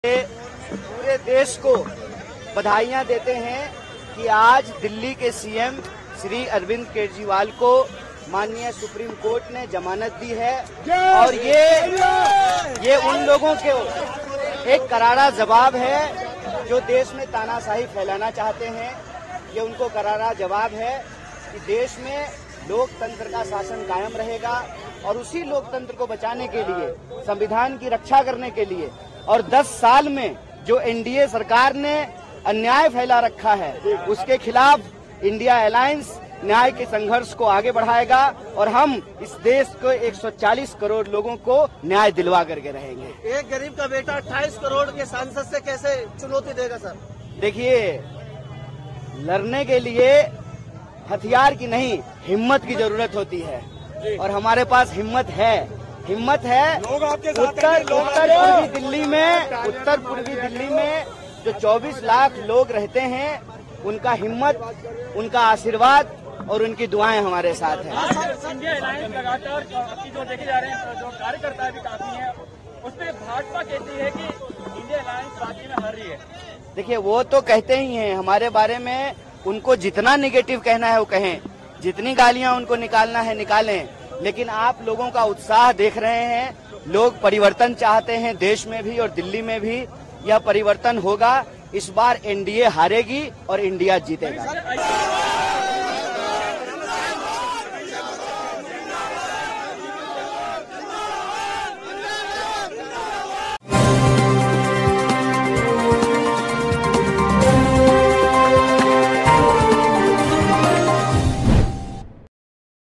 पूरे देश को बधाइयां देते हैं कि आज दिल्ली के सीएम श्री अरविंद केजरीवाल को माननीय सुप्रीम कोर्ट ने जमानत दी है और ये उन लोगों के एक करारा जवाब है जो देश में तानाशाही फैलाना चाहते हैं। ये उनको करारा जवाब है कि देश में लोकतंत्र का शासन कायम रहेगा और उसी लोकतंत्र को बचाने के लिए, संविधान की रक्षा करने के लिए और 10 साल में जो एनडीए सरकार ने अन्याय फैला रखा है उसके खिलाफ इंडिया अलायंस न्याय के संघर्ष को आगे बढ़ाएगा और हम इस देश को 140 करोड़ लोगों को न्याय दिलवा करके रहेंगे। एक गरीब का बेटा 28 करोड़ के सांसद से कैसे चुनौती देगा सर? देखिए, लड़ने के लिए हथियार की नहीं हिम्मत की जरूरत होती है और हमारे पास हिम्मत है। उत्तर पूर्वी दिल्ली में जो 24 लाख लोग रहते हैं उनका हिम्मत, उनका आशीर्वाद और उनकी दुआएं हमारे साथ हैं। इंडिया अलायंस लगातार जो देखे जा रहे हैं, जो कार्यकर्ता भी काफी हैं, उसमें भाजपा कहती है कि इंडिया अलायंस वाकई में हार रही है। देखिए, वो तो कहते ही हैं हमारे बारे में, उनको जितना निगेटिव कहना है वो कहें, जितनी गालियां उनको निकालना है निकालें, लेकिन आप लोगों का उत्साह देख रहे हैं। लोग परिवर्तन चाहते हैं, देश में भी और दिल्ली में भी यह परिवर्तन होगा। इस बार एनडीए हारेगी और इंडिया जीतेगा।